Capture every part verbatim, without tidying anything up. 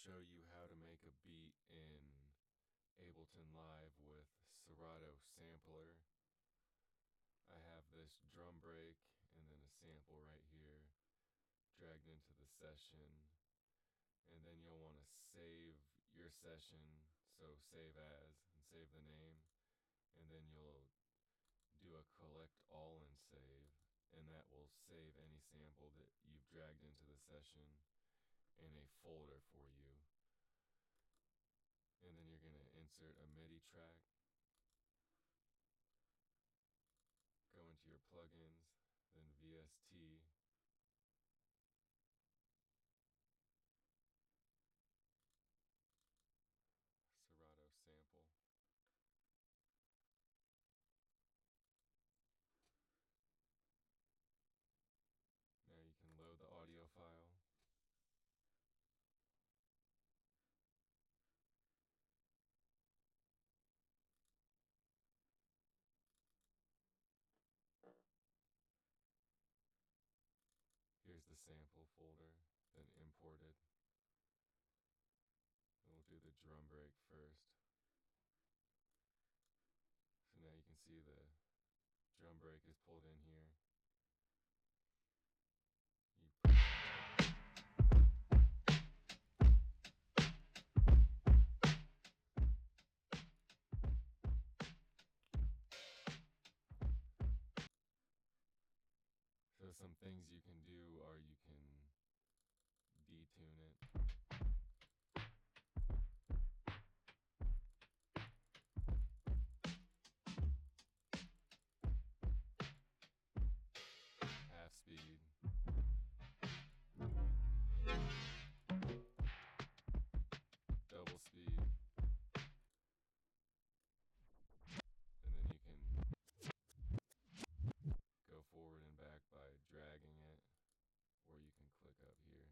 show you how to make a beat in Ableton Live with Serato Sampler. I have this drum break and then a sample right here dragged into the session, and then you'll want to save your session, so save as and save the name, and then you'll do a collect all and save, and that will save any sample that you've dragged into the session in a folder for you. And then you're going to insert a MIDI track, go into your plugins, then V S T, Serato sample. Now you can load the audio file. Here's the sample folder, then import it. And we'll do the drum break first. So now you can see the drum break is pulled in here. You So some things you can do are you can detune it. Half speed. Double speed. And then you can go forward and back by dragging it, or you can click up here.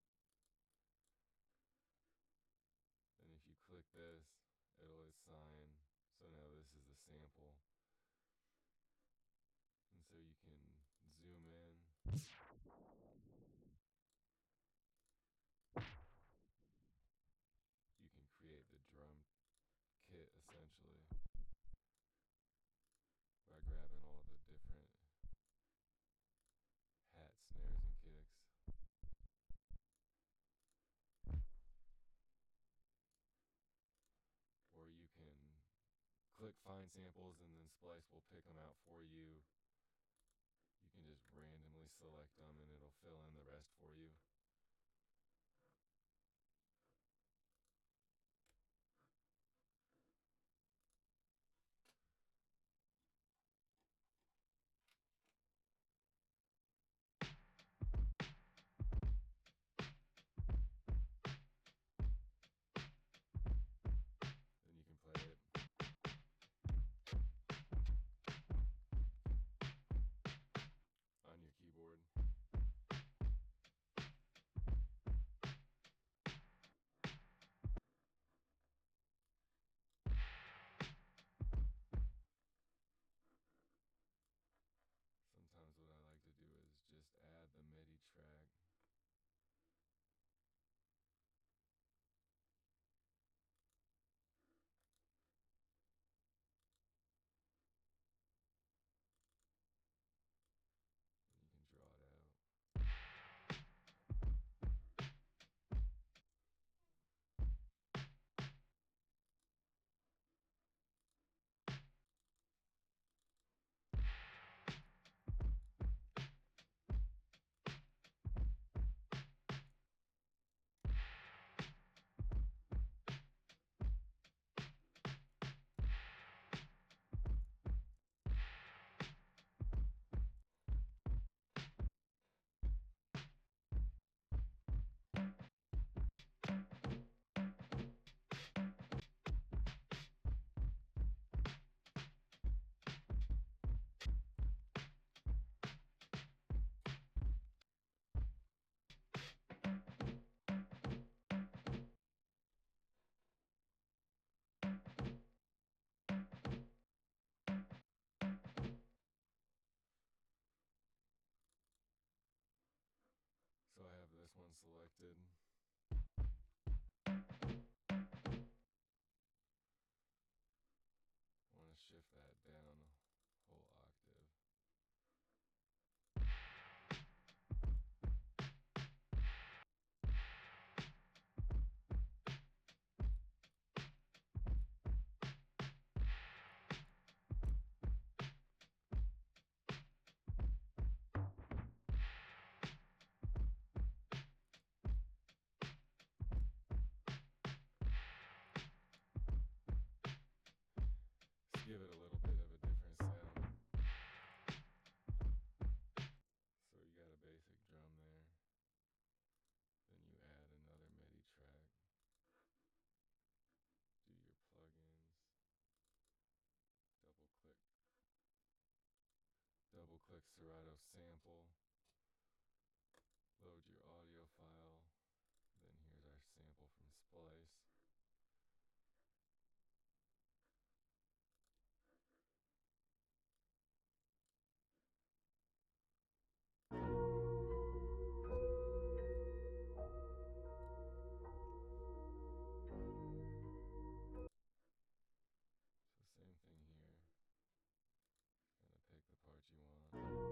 And if you click this, it'll assign, so now this is the sample. And so you can zoom in. You can create the drum kit essentially by grabbing all the different hat, snares, and kicks. Or you can click find samples and then Splice will pick them out for you. You can just randomly select them and it'll fill in the rest for you. Then you can play it. On your keyboard. Sometimes what I like to do is just add the MIDI track. And you can draw it out. So I have this one selected. shift that down a whole octave. Give it a little bit of a different sound. So you got a basic drum there. Then you add another MIDI track. Do your plugins. Double click. Double click Serato sample. Load your audio file. Then here's our sample from Splice. Same thing here. Kind of pick the part you want.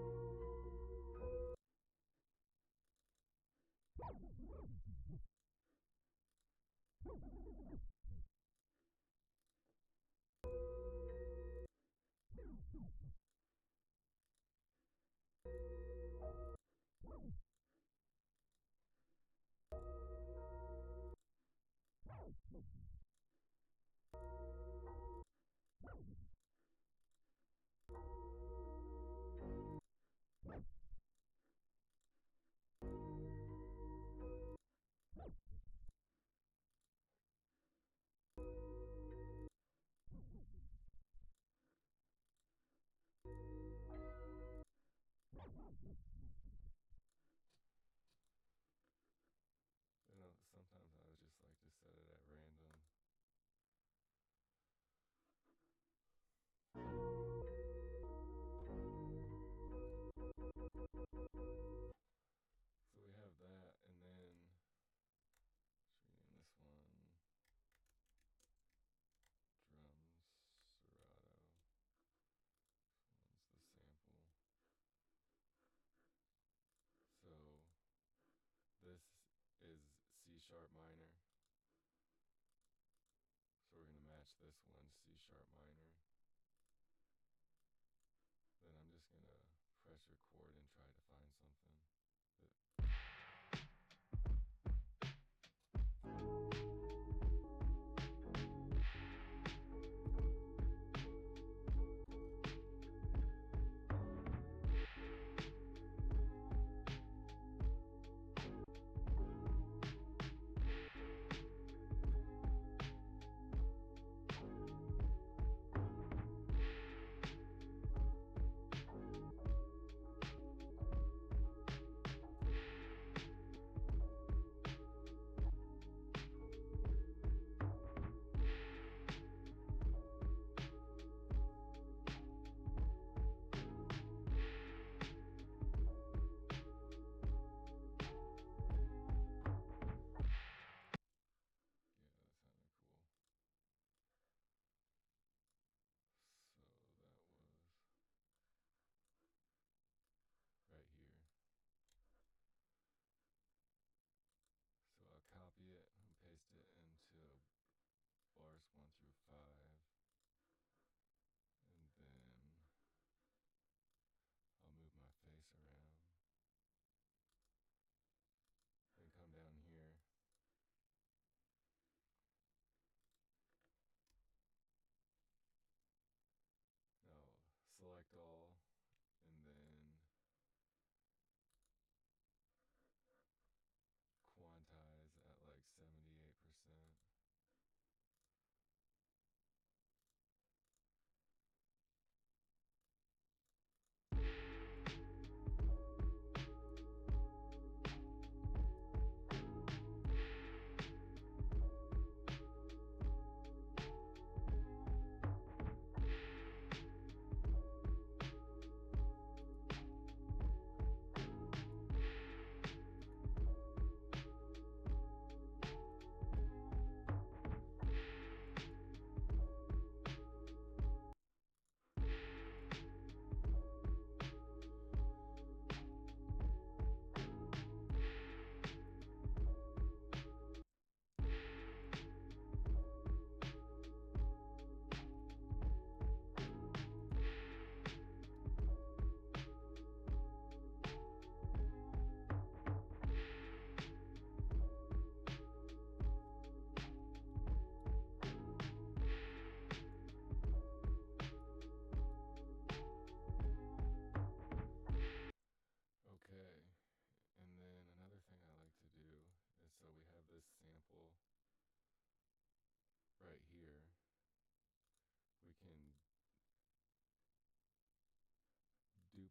You know, sometimes I would just like to set it at random. So we have that, and then should we name this one drums Serato. This one's the sample. So this is C sharp minor. So we're going to match this one, C sharp minor. Then I'm just going to press record and try to find something.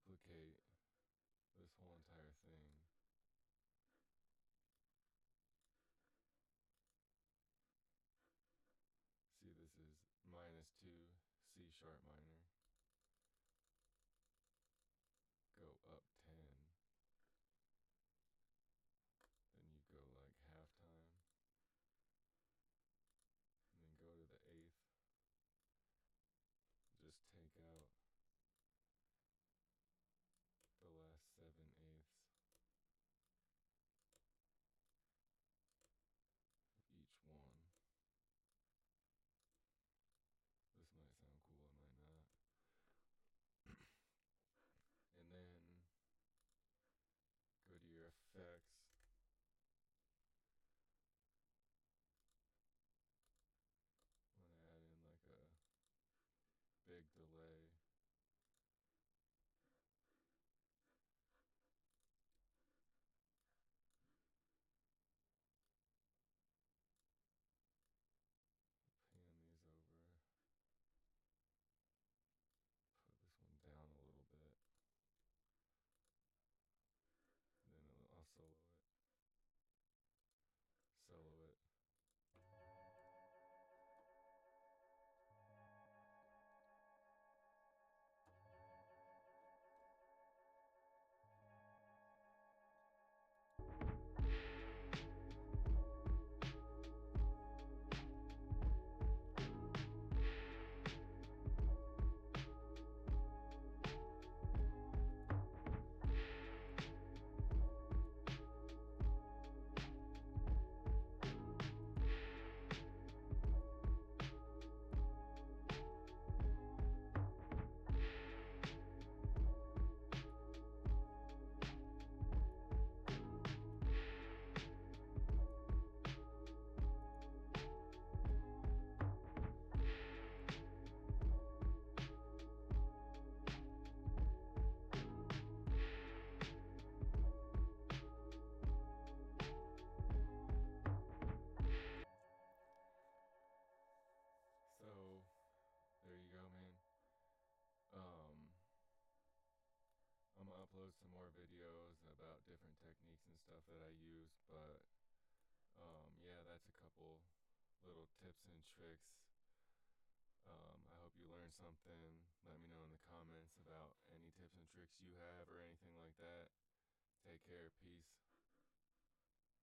duplicate this whole entire thing. See, this is minus two C sharp minor. Go up ten. Then you go like halftime. And then go to the eighth. Just take out the last seven eighths of each one. This might sound cool, it might not. And then go to your effects. Want to add in like a big delay. Pan these over. Put this one down a little bit. And then I'll solo it. Solo it. So there you go, man. Um, I'm gonna upload some more videos about different techniques and stuff that I use, but um, yeah, that's a couple little tips and tricks. Um, I hope you learned something. Let me know in the comments about any tips and tricks you have or anything like that. Take care. Peace.